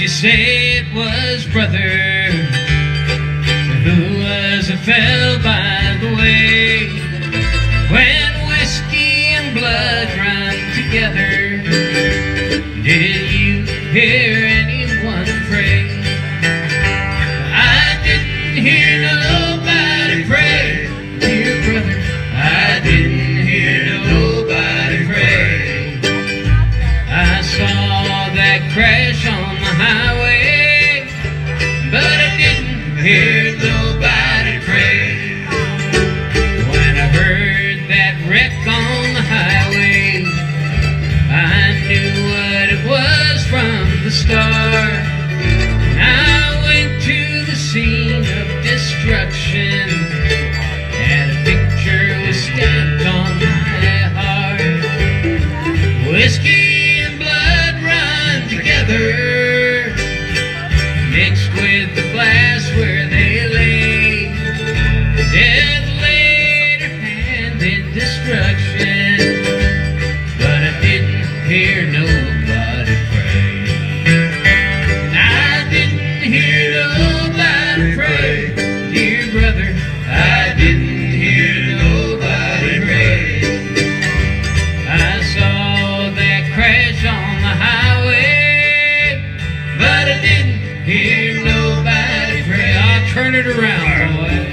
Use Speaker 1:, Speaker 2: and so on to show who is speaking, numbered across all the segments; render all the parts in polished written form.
Speaker 1: you say it was brother who was a fell by the way? When whiskey and blood run together, did you hear anyone pray? I didn't hear nobody pray, dear brother. I didn't hear nobody pray. I saw that crash on the highway, but I didn't hear nobody pray. When I heard that wreck on the highway, I knew what it was from the start. I went to the scene of destruction, and a picture was stamped on my heart. Whiskey and blood run together, mixed with the glass where they lay. Death laid her hand in destruction, but I didn't hear nobody pray. And I didn't hear nobody pray, dear brother. I didn't hear nobody pray. I saw that crash on the highway, but I didn't hear nobody pray. I'll turn it around, boy.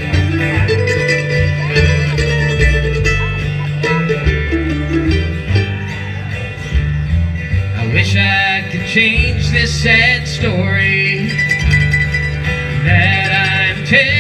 Speaker 1: I wish I could change this sad story that I'm telling.